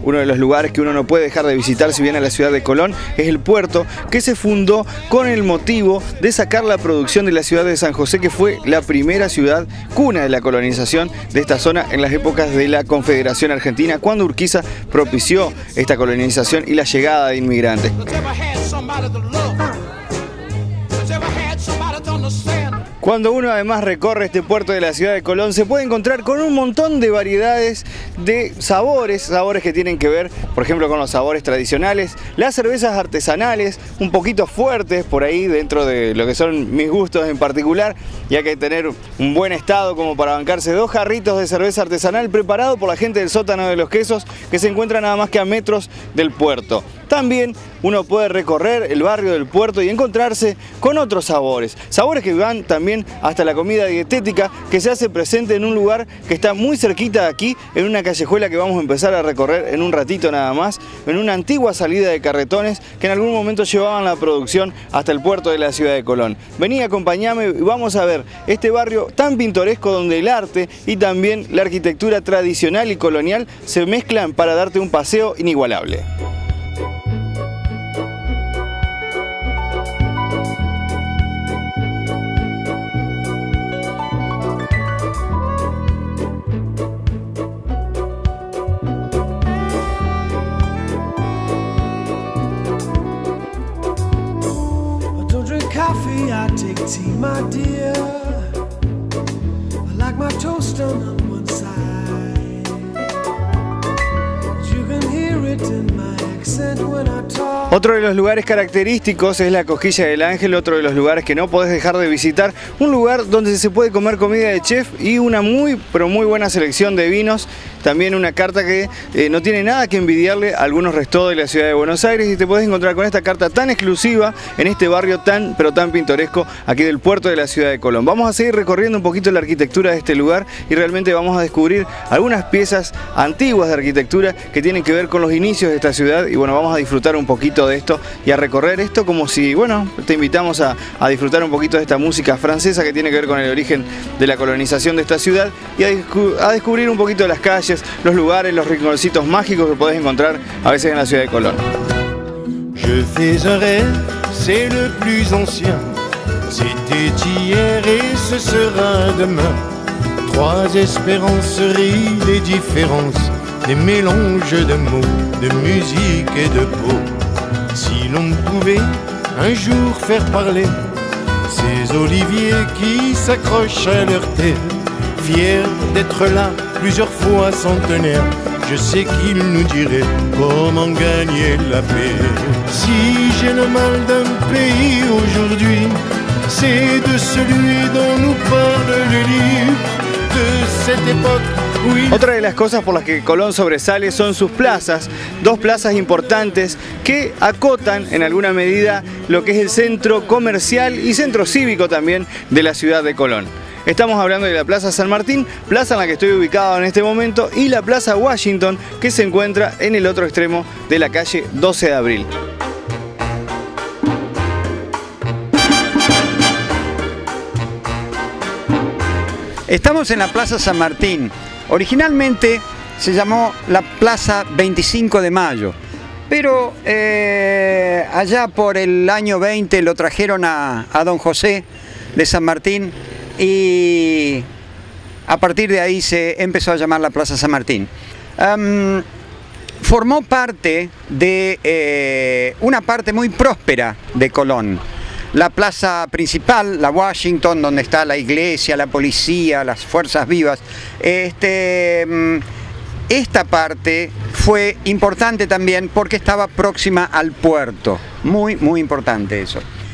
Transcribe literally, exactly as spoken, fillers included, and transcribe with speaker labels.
Speaker 1: uno de los lugares que uno no puede dejar de visitar si viene a la ciudad de Colón es el puerto, que se fundó con el motivo de sacar la producción de la ciudad de San José, que fue la primera ciudad cuna de la colonización de esta zona en las épocas de la Confederación Argentina, cuando Urquiza propició esta colonización y la llegada de inmigrantes. Cuando uno además recorre este puerto de la ciudad de Colón, se puede encontrar con un montón de variedades de sabores, sabores que tienen que ver, por ejemplo, con los sabores tradicionales, las cervezas artesanales, un poquito fuertes por ahí dentro de lo que son mis gustos en particular, y hay que tener un buen estado como para bancarse dos jarritos de cerveza artesanal preparado por la gente del sótano de los quesos, que se encuentra nada más que a metros del puerto. También uno puede recorrer el barrio del puerto y encontrarse con otros sabores, sabores que van también hasta la comida dietética, que se hace presente en un lugar que está muy cerquita de aquí, en una callejuela que vamos a empezar a recorrer en un ratito nada más, en una antigua salida de carretones que en algún momento llevaban la producción hasta el puerto de la ciudad de Colón. Vení, acompáñame y vamos a ver este barrio tan pintoresco donde el arte y también la arquitectura tradicional y colonial se mezclan para darte un paseo inigualable.
Speaker 2: Coffee, I take tea, my dear. I like my toast done on one side. You can hear it in my accent when I talk.
Speaker 1: Otro de los lugares característicos es la Cosquilla del Ángel, otro de los lugares que no podés dejar de visitar, un lugar donde se puede comer comida de chef y una muy, pero muy buena selección de vinos. También una carta que eh, no tiene nada que envidiarle a algunos restos de la ciudad de Buenos Aires, y te podés encontrar con esta carta tan exclusiva en este barrio tan pero tan pintoresco aquí del puerto de la ciudad de Colón. Vamos a seguir recorriendo un poquito la arquitectura de este lugar y realmente vamos a descubrir algunas piezas antiguas de arquitectura que tienen que ver con los inicios de esta ciudad, y bueno, vamos a disfrutar un poquito de esto y a recorrer esto como si, bueno, te invitamos a, a disfrutar un poquito de esta música francesa que tiene que ver con el origen de la colonización de esta ciudad, y a, a descubrir un poquito de las calles, los lugares, los rinconcitos mágicos que podés encontrar a veces en la ciudad de Colón.
Speaker 3: Je fais un rêve, c'est le plus ancien. C'était hier et ce sera demain. Trois espéranceries, des différences, des mélanges de mots, de musique et de peau. Si l'on pouvait un jour faire parler ces oliviers qui s'accrochent à leur tête, fiers d'être là plusieurs fois centenaires, je sais qu'ils nous diraient comment gagner la paix. Si j'ai le mal d'un pays aujourd'hui, c'est de celui dont nous parle le livre, de cette époque.
Speaker 1: Otra de las cosas por las que Colón sobresale son sus plazas, dos plazas importantes que acotan en alguna medida lo que es el centro comercial y centro cívico también de la ciudad de Colón. Estamos hablando de la Plaza San Martín, plaza en la que estoy ubicado en este momento, y la Plaza Washington, que se encuentra en el otro extremo de la calle doce de abril.
Speaker 4: Estamos en la Plaza San Martín. Originalmente se llamó la Plaza veinticinco de mayo, pero eh, allá por el año veinte lo trajeron a, a Don José de San Martín, y a partir de ahí se empezó a llamar la Plaza San Martín. Um, formó parte de eh, una parte muy próspera de Colón. La plaza principal, la Washington, donde está la iglesia, la policía, las fuerzas vivas, este, esta parte fue importante también porque estaba próxima al puerto. Muy, muy importante eso.